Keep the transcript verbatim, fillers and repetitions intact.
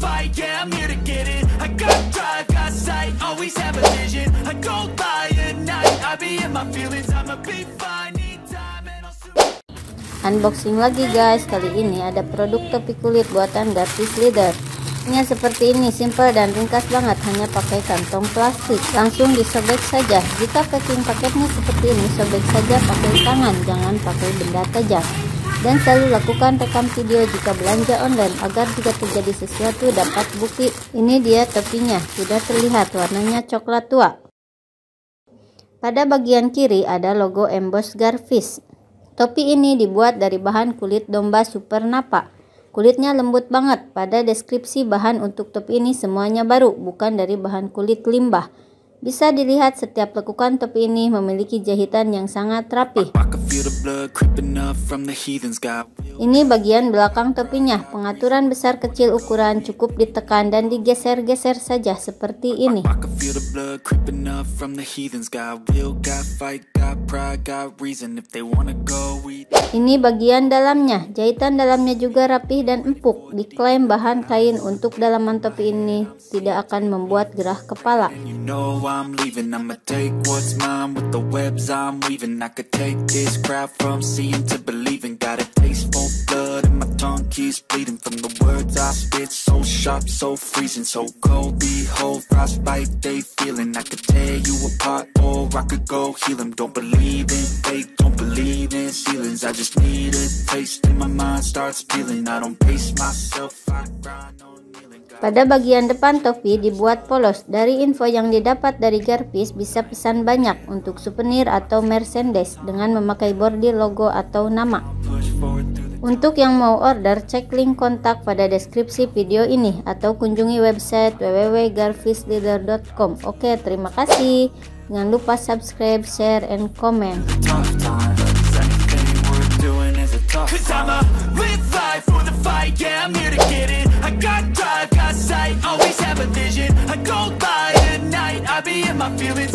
fight, yeah, I'm here to get it. I got drive, got sight, always have a vision. I go by at night, I be in my feelings. I'ma be fine, need time and I'll soon... Unboxing lagi guys, kali ini ada produk topi kulit buatan Garvis Leather. Nya seperti ini, simple dan ringkas banget, hanya pakai kantong plastik. Langsung disobek saja. Jika packing paketnya seperti ini, sobek saja pakai tangan, jangan pakai benda tajam. Dan selalu lakukan rekam video jika belanja online agar jika terjadi sesuatu dapat bukti. Ini dia topinya, sudah terlihat warnanya coklat tua. Pada bagian kiri ada logo emboss Garvis. Topi ini dibuat dari bahan kulit domba super napa. Kulitnya lembut banget. Pada deskripsi bahan untuk topi ini semuanya baru, bukan dari bahan kulit limbah. Bisa dilihat setiap lekukan topi ini memiliki jahitan yang sangat rapi. Ini bagian belakang topinya. Pengaturan besar kecil ukuran cukup ditekan dan digeser-geser saja seperti ini. Ini bagian dalamnya. Jahitan dalamnya juga rapih dan empuk. Diklaim bahan kain untuk dalaman topi ini tidak akan membuat gerah kepala. I'm leaving, I'ma take what's mine with the webs I'm weaving. I could take this crowd from seeing to believing. Got a taste for blood and my tongue keeps bleeding from the words I spit. So sharp, so freezing, so cold. Behold, frostbite they feeling. I could tear you apart or I could go heal them. Don't believe in fate, don't believe in ceilings. I just need a taste and my mind starts peeling. I don't pace myself, I grind on. Pada bagian depan topi dibuat polos. Dari info yang didapat dari Garvis, bisa pesan banyak untuk souvenir atau merchandise dengan memakai body logo atau nama. Untuk yang mau order, cek link kontak pada deskripsi video ini atau kunjungi website w w w titik garvis leather titik com. Oke, terima kasih. Jangan lupa subscribe, share, and comment. Cause I'ma live life for the fight, yeah, I'm here to get it. I got drive, got sight, always have a vision. I go by at night, I be in my feelings.